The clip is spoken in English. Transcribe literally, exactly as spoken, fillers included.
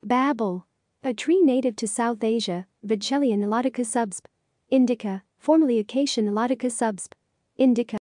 Babul. A tree native to South Asia, Vachelion elotica subsp. Indica, formerly Acacia elotica subsp. Indica.